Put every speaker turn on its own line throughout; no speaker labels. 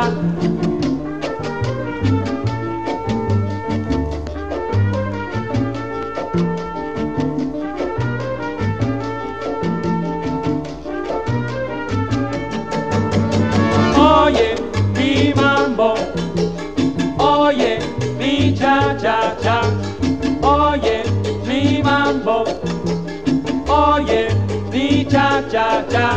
cha. Oye mi mambo, oye mi cha cha cha, oye mi mambo, oye mi cha cha cha.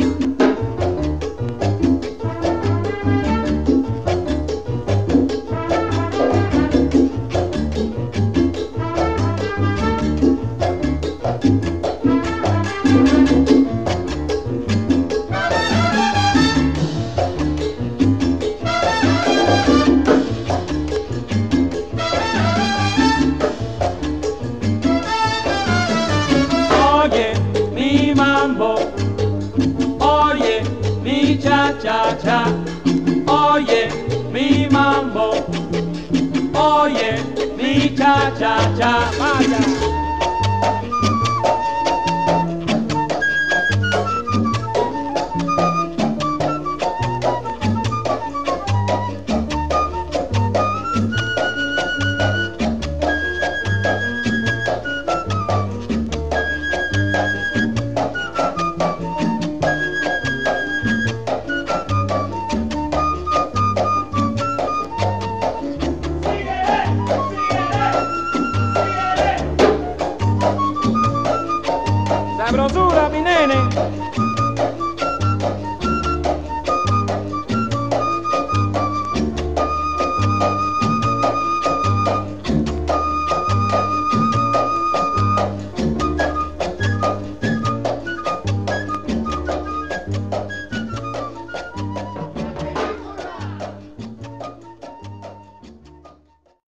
Oye mi cha cha cha, oye mi mambo, oye mi cha cha cha. Vaya. Sabrosura, mi nene.